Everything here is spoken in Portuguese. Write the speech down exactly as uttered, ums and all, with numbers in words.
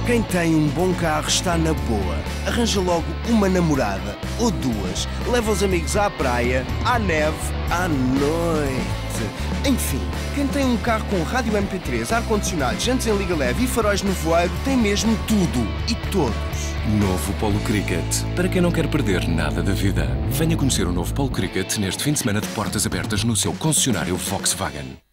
Quem tem um bom carro está na boa. Arranja logo uma namorada ou duas. Leva os amigos à praia, à neve, à noite. Enfim, quem tem um carro com rádio M P três, ar-condicionado, jantes em liga leve e faróis no voeiro tem mesmo tudo e todos. Novo Polo Cricket. Para quem não quer perder nada da vida. Venha conhecer o novo Polo Cricket neste fim de semana de portas abertas no seu concessionário Volkswagen.